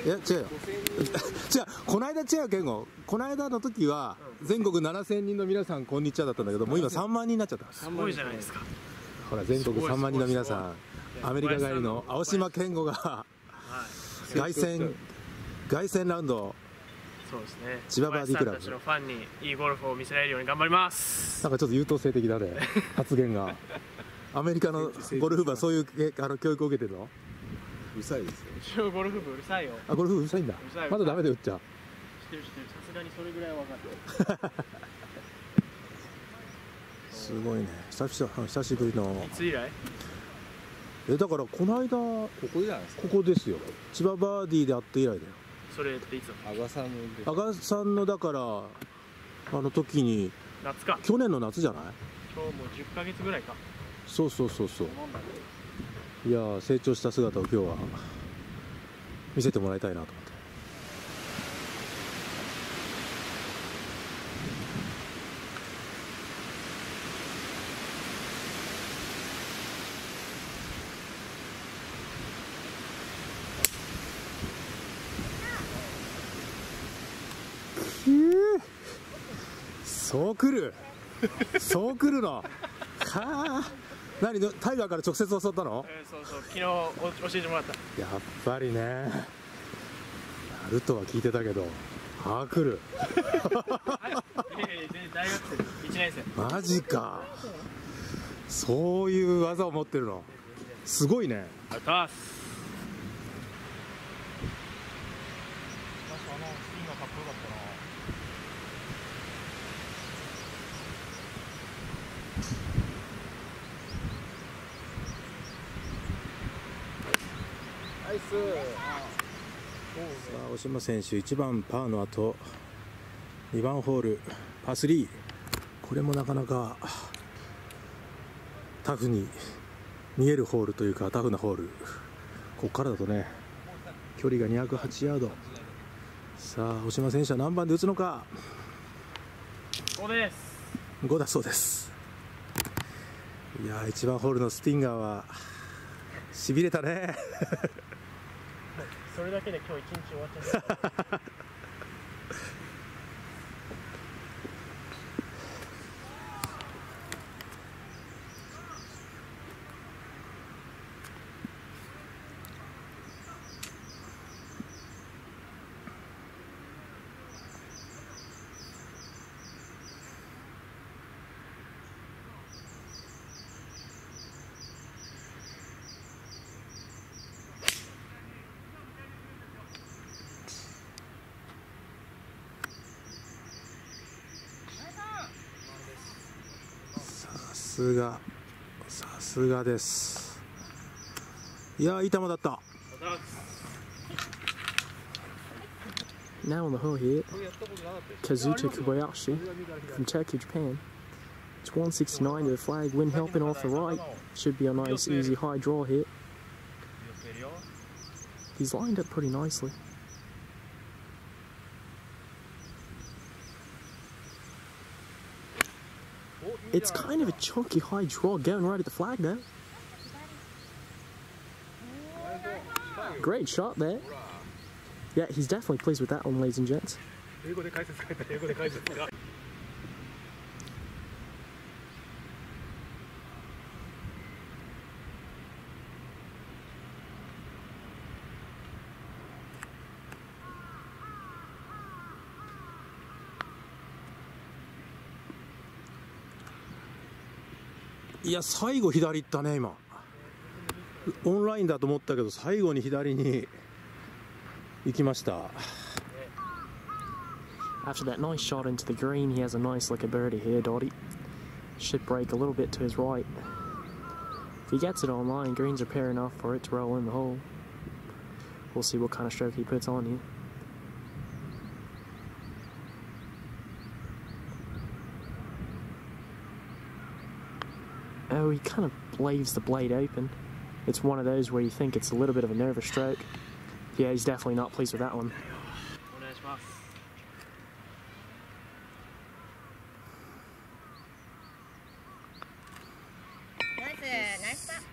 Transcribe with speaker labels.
Speaker 1: いや違うよ違う、この間違う健吾、この間の時は全国7000人の皆さんこんにちはだったんだけど、もう今3万人になっちゃったんです。
Speaker 2: すごいじゃないですか。
Speaker 1: ほら全国3万人の皆さん、アメリカ帰りの青島健吾が凱旋ラウンド、
Speaker 2: そうですね、
Speaker 1: 千葉バーディークラブ、
Speaker 2: 小林さんたちのファンにいいゴルフを見せられるように頑張ります。
Speaker 1: なんかちょっと優等生的だね発言が。アメリカのゴルフ部はそういう教育を受けてるの？
Speaker 3: うるさいですよ。
Speaker 2: 一応ゴルフ部うるさいよ。
Speaker 1: あ、ゴルフ部うるさいんだ。まだダメで打っちゃう。
Speaker 2: 知ってる、さすがにそれぐらいは分かる。
Speaker 1: すごいね、久しぶりの。
Speaker 2: いつ以来？
Speaker 1: だからこの間こ
Speaker 3: こじゃないですか。
Speaker 1: ここですよ、千葉バーディーで会って以来だよ。
Speaker 2: それっていつ？
Speaker 3: 阿賀さんの
Speaker 1: 阿賀さんのだからあの時に
Speaker 2: 夏か。
Speaker 1: 去年の夏じゃない？
Speaker 2: 今日も10ヶ月ぐらいか。
Speaker 1: そうそうそうそう。いやー、成長した姿を今日は見せてもらいたいなと思って。そう来るそう来るのはあ。何、タイガーから直接教わったの？
Speaker 2: そうそう、昨日教えてもらった。
Speaker 1: やっぱりね、やるとは聞いてたけど、ああ来る
Speaker 2: 大学生1年生。
Speaker 1: マジか、そういう技を持ってるのすごいね。
Speaker 2: ありがとうございます。あのスピンがかっこよかったな。
Speaker 1: ナイス。さあ、大島選手1番パーの後2番ホールパー3、これもなかなかタフに見えるホールというか、タフなホール。ここからだとね、距離が208ヤード。さあ、大島選手は何番で打つのか。
Speaker 2: 5です。
Speaker 1: 5だそうです。いやー、1番ホールのスティンガーはしびれたね
Speaker 2: それだけで今日一日終わっちゃった
Speaker 1: さすがです。いやー、いい球だった。
Speaker 4: Now on the hole here, Kazuta Kobayashi from Tokyo, Japan. It's 169 to the flag, wind helping off the right. Should be a nice, easy high draw hit. He's lined up pretty nicely. It's kind of a chunky high draw going right at the flag there. Great shot there. Yeah, he's definitely pleased with that one, ladies and gents.
Speaker 1: いや、最後左行ったね。今オンラインだと思ったけど、最後に左に行きました。
Speaker 4: After that nice shot into the green, he has a nice looking birdie here, Dotty. Should break a little bit to his right. If he gets it online, greens are pair enough for it to roll in the hole. We'll see what kind of stroke he puts on here. Oh, he kind of leaves the blade open. It's one of those where you think it's a little bit of a nervous stroke. Yeah, he's definitely not pleased with that one.
Speaker 5: Nice, nice.